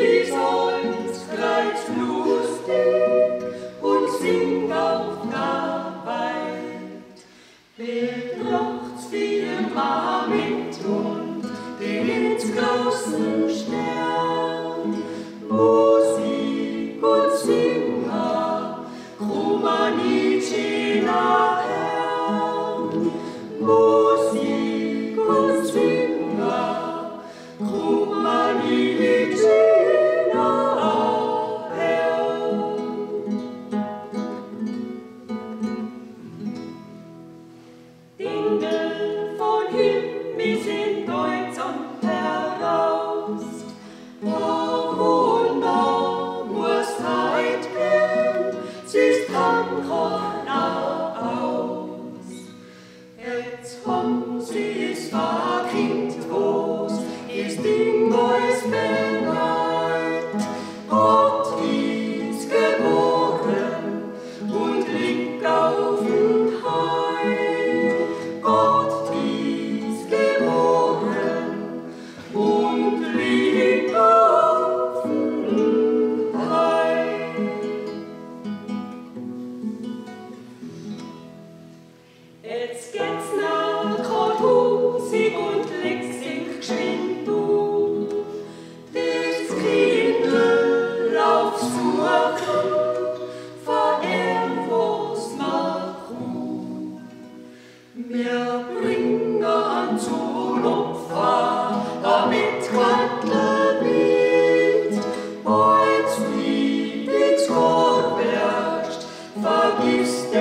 ist uns gleich lustig und sing auf der Welt. Betracht's viermal mit und geht's großen Stern. Musik und Singer, Romanici nachher. Musik und Singer, Romanici nachher. Dinge von Himmel sind deutsam heraus. O Wunder muss Zeit gehen, sie ist Kankona aus. Jetzt haben sie es verkündet, wo's ist Ding alles bereit. Gott ist geboren und liegt auf dem Heil. Gott ist geboren und liegt auf dem Heil. Jetzt geht's nach Korthusig und legt sich geschwind du. Das Kindl auf Suchen, verehrt was nach Ruh. Wir bringen an zum Opfer, damit Quantel mit. Als Lied ins Chor wärst, vergiss